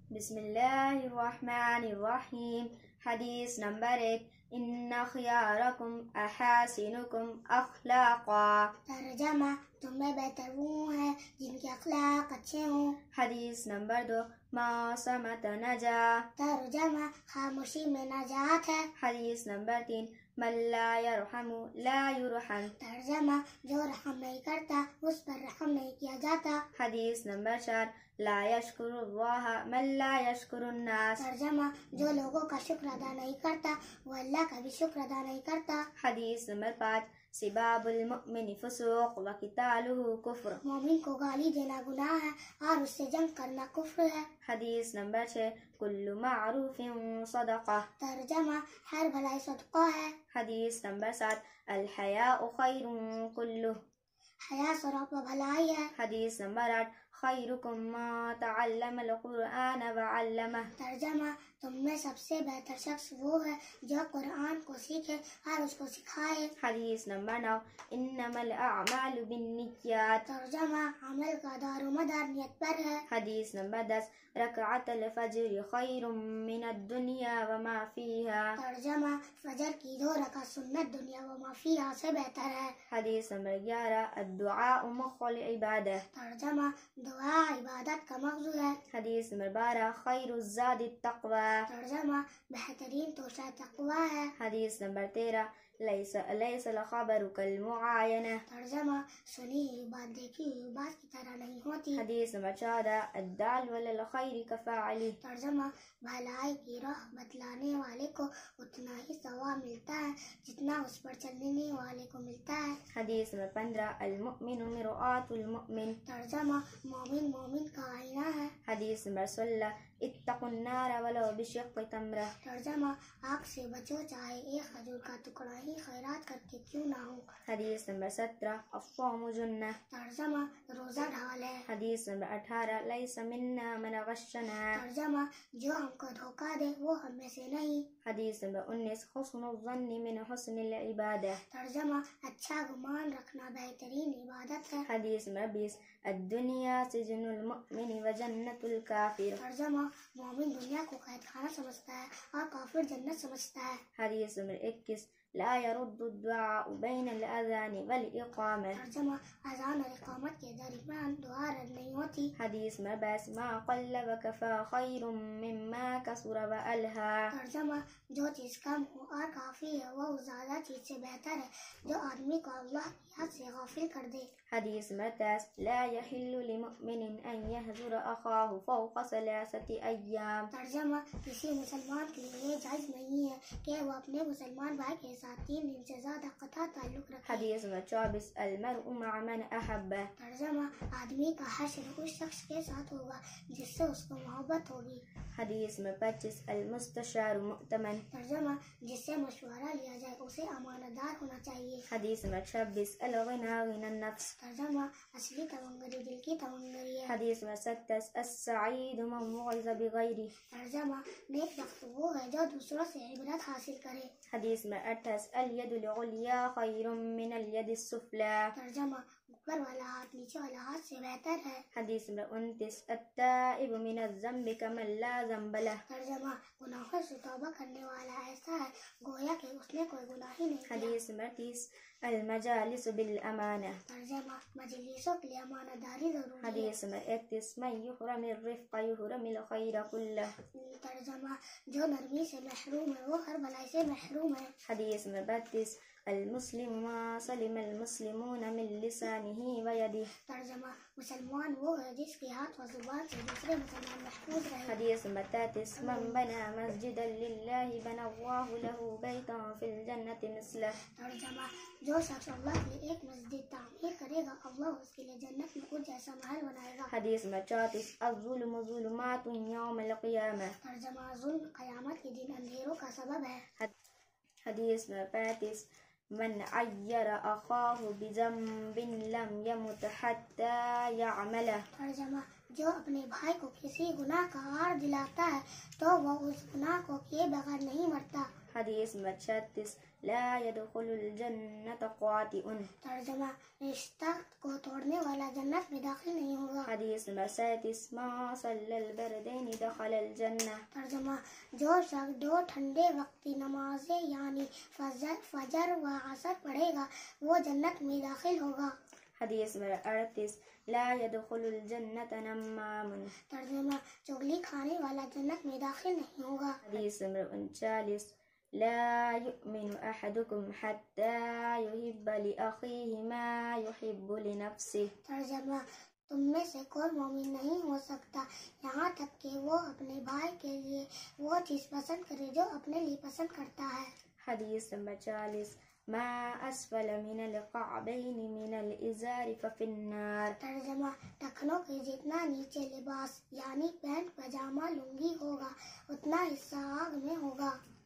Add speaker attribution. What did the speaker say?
Speaker 1: بسم اللہ الرحمن الرحیم۔ حدیث نمبر 1، ان خیارکم احاسنکم اخلاقا۔
Speaker 2: ترجمہ، تم میں بہتر وہ ہیں جن کے اخلاق اچھے ہوں۔
Speaker 1: حدیث نمبر 2، ما صمت نجا۔
Speaker 2: ترجمہ، خاموشی میں نجات ہے۔
Speaker 1: حدیث نمبر 3، من لا یرحم لا یرحم۔
Speaker 2: ترجمہ، جو رحم نہیں کرتا اس پر رحم نہیں کیا جاتا۔
Speaker 1: حدیث نمبر 4، لا یشکر اللہ من لا یشکر الناس۔
Speaker 2: ترجمہ، جو لوگوں کا شکر ادا نہیں کرتا وہ اللہ کا بھی شکر ادا نہیں کرتا۔
Speaker 1: حدیث نمبر 5، سباب المؤمن فسوق وقتالہ کفر۔
Speaker 2: مومن کو گالی دینا گناہ ہے اور اس سے جنگ کرنا کفر ہے۔
Speaker 1: حدیث نمبر 6، کل معروف صدقہ۔
Speaker 2: ترجمہ، ہر بھلائی صدقہ ہے۔
Speaker 1: حدیث نمبر 7، الحیاء خیر کلہ۔
Speaker 2: حیا سراپا بھلائی ہے۔
Speaker 1: حدیث نمبر 8، خیرکم ما تعلم القرآن وعلمہ۔
Speaker 2: ترجمہ، تم میں سب سے بہتر شخص وہ ہے جو قرآن کو سیکھے اور اس کو سکھائے۔
Speaker 1: حدیث نمبر 9، انما الاعمال بالنیات۔
Speaker 2: ترجمہ، عمل کا دار و مدار نیت پر ہے۔
Speaker 1: حدیث نمبر 10، رکعت الفجر خیر من الدنیا وما فیہا۔
Speaker 2: ترجمہ، فجر کی 2 رکعت سنت دنیا و ما فیہا سے بہتر ہے۔
Speaker 1: حدیث نمبر 11، الدعاء مخ العبادہ۔
Speaker 2: ترجمہ، دعا عبادت کا مغزو ہے۔
Speaker 1: حدیث نمبر 12، خیر الزاد التقوی۔
Speaker 2: ترجمہ، بہترین توشہ تقوی ہے۔
Speaker 1: حدیث نمبر 13، لیس الخبر کالمعاینہ۔
Speaker 2: ترجمہ، سنی ہوئی بات دیکھی ہوئی بات کی طرح نہیں ہوتی۔
Speaker 1: حدیث نمبر 14، الدال علی الخیر کفاعلہ۔
Speaker 2: ترجمہ، بھلائی کی راہ بتلانے والے کو اتنا ہی ثواب ملتا ہے جتنا اس پر چلنے والے کو ملتا ہے۔
Speaker 1: حدیث نمبر 15، المؤمن مرآۃ المؤمن۔
Speaker 2: ترجمہ، مومن مومن کا آئینہ ہے۔
Speaker 1: حدیث نمبر 16، اتقوا النار ولو بشق تمرہ۔
Speaker 2: ترجمہ، آگ سے بچو چاہے ایک کھجور کا ٹکڑا ہی خیرات کر کے کیوں نہ ہو۔
Speaker 1: حدیث نمبر 17، الصوم جنہ۔
Speaker 2: ترجمہ، روزہ ڈھال ہے۔
Speaker 1: حدیث نمبر 18، لیس منا من غشنا۔
Speaker 2: ترجمہ، جو ہم کو دھوکہ دے وہ ہم میں سے نہیں۔
Speaker 1: حدیث نمبر 19، حسن الظن من حسن العبادہ۔
Speaker 2: ترجمہ، اچھا گمان رکھنا بہترین عبادت ہے۔
Speaker 1: حدیث نمبر 20، الدنیا سجن المؤمن وجنت الکافر۔
Speaker 2: ترجمہ، مومن دنیا کو قید خانہ سمجھتا ہے اور کافر جنت سمجھتا ہے۔
Speaker 1: حدیث نمبر 21، لا يرد الدعاء بین الاذان والاقامہ۔
Speaker 2: ترجمہ، اذان اور اقامت کے درمیان دعا رد نہیں ہوتی۔
Speaker 1: حدیث نمبر 22، ما قل وکفى خیر مما کثر والہا۔
Speaker 2: ترجمہ، جو چیز کم ہو اور کافی ہے وہ زیادہ چیز سے بہتر ہے جو آدمی کو اللہ کی یاد سے غافل کر دے۔
Speaker 1: حدیث نمبر 23، لا يحل لمؤمن ان يهجر اخاه فوق 3 ایام۔
Speaker 2: ترجمہ، کسی مسلمان کے لیے یہ جائز نہیں ہے کہ وہ اپنے مسلمان بھائی کے ساتھ 3 دن سے زیادہ قطع تعلق رکھے۔
Speaker 1: حدیث نمبر 24، المرء مع من احب۔
Speaker 2: ترجمہ، آدمی کا حشر اس شخص کے ساتھ ہوگا جس سے اس کو محبت ہوگی۔
Speaker 1: حدیث نمبر 25، المستشار مؤتمن۔
Speaker 2: ترجمہ، جس سے مشورہ لیا جائے اسے امانت دار ہونا چاہیے۔
Speaker 1: حدیث نمبر 26، الغنى غنى النفس۔
Speaker 2: ترجمہ، اصلی تمنگری دل کی تمنگری ہے۔
Speaker 1: حدیث نمبر 27، السعید من وعظ بغیرہ۔
Speaker 2: ترجمہ، نیک وقت وہ ہے جو دوسروں سے عبرت حاصل کرے۔
Speaker 1: حدیث نمبر 28، الید العلیٰ خیر من الید السفلیٰ۔
Speaker 2: ترجمہ، اوپر والا ہاتھ نیچے والا ہاتھ سے بہتر ہے۔
Speaker 1: حدیث نمبر 29، التائب من الذنب کمن لا ذنب لہ۔
Speaker 2: ترجمہ، گناہوں سے توبہ کرنے والا ایسا ہے گویا کہ اس نے کوئی گناہ ہی نہیں کیا۔
Speaker 1: حدیث نمبر 30، المجالس بالامانہ۔
Speaker 2: ترجمہ، مجلسوں کے لیے امانت داری ضروری ہے۔
Speaker 1: حدیث نمبر 31، من یحرم الرفق یحرم الخیر کلہ۔
Speaker 2: ترجمہ، جو نرمی سے محروم ہے وہ ہر بھلائی سے محروم ہے۔
Speaker 1: حدیث نمبر 32، المسلم ما سلم المسلمون من لسانہ ویدہ۔
Speaker 2: ترجمہ، مسلمان وہ ہے جس کے ہاتھ و زبان سے دوسرے مسلمان محفوظ رہے۔
Speaker 1: حدیث نمبر 33، من بنا مسجدا للہ بنى اللہ لہ بیتا فی الجنۃ مثلہ۔
Speaker 2: ترجمہ، جو شخص اللہ کے لیے ایک مسجد تعمیر کرے گا اللہ اس کے لیے جنت میں کچھ جیسا محل بنائے گا۔
Speaker 1: حدیث نمبر 34، الظلم ظلمات یوم القیامہ۔
Speaker 2: ترجمہ، ظلم قیامت کے دن اندھیروں کا سبب ہے۔
Speaker 1: حدیث نمبر 35، من عیر اخاہ بذنب لم یمت حتی یعملہ۔
Speaker 2: ترجمہ، جو اپنے بھائی کو کسی گناہ کا عار دلاتا ہے تو وہ اس گناہ کو کیے بغیر نہیں مرتا۔
Speaker 1: حدیث نمبر 36 لا يدخل الجنة قاطئ.
Speaker 2: ترجمہ رشتہ کو توڑنے والا جنت میں داخل نہیں ہوگا.
Speaker 1: حدیث نمبر 37 ما صلى البردين دخل الجنة.
Speaker 2: ترجمہ جو شخص 2 ٹھنڈے وقتی نمازیں یعنی فجر و عصر پڑھے گا وہ جنت میں داخل ہوگا.
Speaker 1: حدیث نمبر 38 لا يدخل الجنة نمام.
Speaker 2: ترجمہ چغلی کھانے والا جنت میں داخل نہیں ہوگا.
Speaker 1: حدیث نمبر 39 لا يؤمن أحدكم حتى يحب لأخيه ما يحب لنفسه.
Speaker 2: ترجمہ تم میں سے کوئی مومن نہیں ہو سکتا یہاں تک کہ وہ اپنے بھائی کے لیے وہ چیز پسند کرے جو اپنے لیے پسند کرتا ہے.
Speaker 1: حدیث نمبر 40 ما اسفل من القعبين من الازار ففي النار.
Speaker 2: ترجمہ ٹخنوں کے جتنا نیچے لباس یعنی پینٹ پاجامہ لنگی ہوگا اتنا حصہ آگ میں ہوگا.